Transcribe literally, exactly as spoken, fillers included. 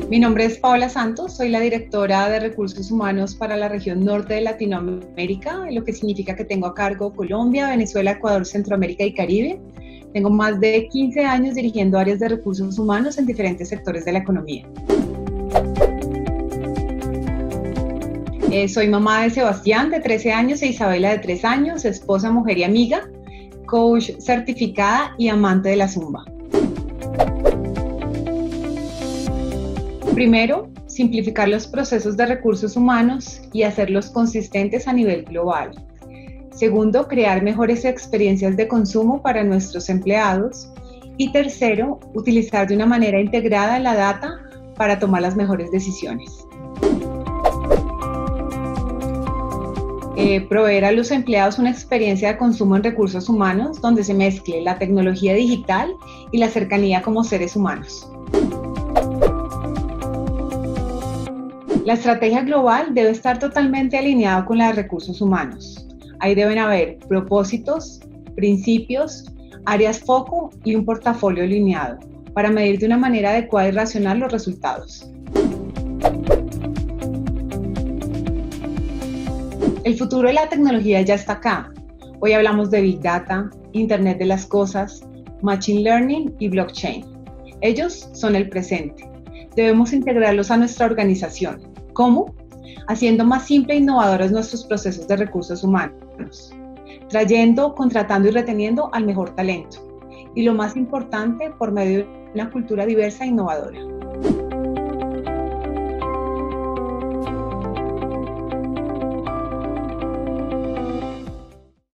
Mi nombre es Paola Santos, soy la directora de Recursos Humanos para la región norte de Latinoamérica, lo que significa que tengo a cargo Colombia, Venezuela, Ecuador, Centroamérica y Caribe. Tengo más de quince años dirigiendo áreas de recursos humanos en diferentes sectores de la economía. Eh, soy mamá de Sebastián, de trece años, e Isabela, de tres años, esposa, mujer y amiga, coach certificada y amante de la Zumba. Primero, simplificar los procesos de recursos humanos y hacerlos consistentes a nivel global. Segundo, crear mejores experiencias de consumo para nuestros empleados. Y tercero, utilizar de una manera integrada la data para tomar las mejores decisiones. Eh, proveer a los empleados una experiencia de consumo en recursos humanos donde se mezcle la tecnología digital y la cercanía como seres humanos. La estrategia global debe estar totalmente alineada con la de recursos humanos. Ahí deben haber propósitos, principios, áreas foco y un portafolio alineado para medir de una manera adecuada y racional los resultados. El futuro de la tecnología ya está acá. Hoy hablamos de Big Data, Internet de las Cosas, Machine Learning y Blockchain. Ellos son el presente. Debemos integrarlos a nuestra organización. ¿Cómo? Haciendo más simple e innovadores nuestros procesos de recursos humanos, trayendo, contratando y reteniendo al mejor talento. Y lo más importante, por medio de una cultura diversa e innovadora.